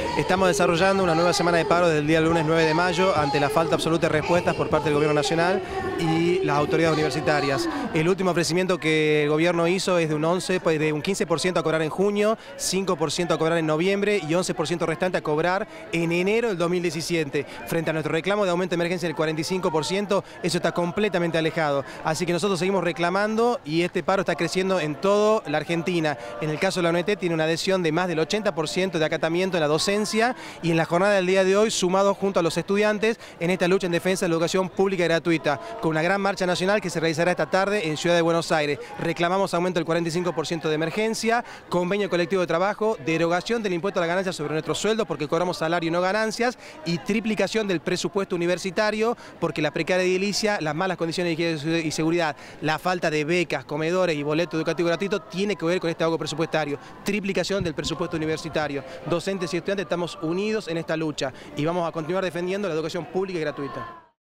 Estamos desarrollando una nueva semana de paro desde el día lunes 9 de mayo ante la falta absoluta de respuestas por parte del Gobierno Nacional y las autoridades universitarias. El último ofrecimiento que el Gobierno hizo es de un 15% a cobrar en junio, 5% a cobrar en noviembre y 11% restante a cobrar en enero del 2017. Frente a nuestro reclamo de aumento de emergencia del 45%, eso está completamente alejado. Así que nosotros seguimos reclamando y este paro está creciendo en toda la Argentina. En el caso de la UNT tiene una adhesión de más del 80% de acatamiento en la docencia y en la jornada del día de hoy, sumado junto a los estudiantes en esta lucha en defensa de la educación pública y gratuita, con una gran marcha nacional que se realizará esta tarde en Ciudad de Buenos Aires. Reclamamos aumento del 45% de emergencia, convenio colectivo de trabajo, derogación del impuesto a la ganancia sobre nuestros sueldos porque cobramos salario y no ganancias, y triplicación del presupuesto universitario porque la precaria edilicia, las malas condiciones de higiene y seguridad, la falta de becas, comedores y boleto educativo gratuito tiene que ver con este ahorro presupuestario. Triplicación del presupuesto universitario. Docentes y estudiantes estamos unidos en esta lucha y vamos a continuar defendiendo la educación pública y gratuita.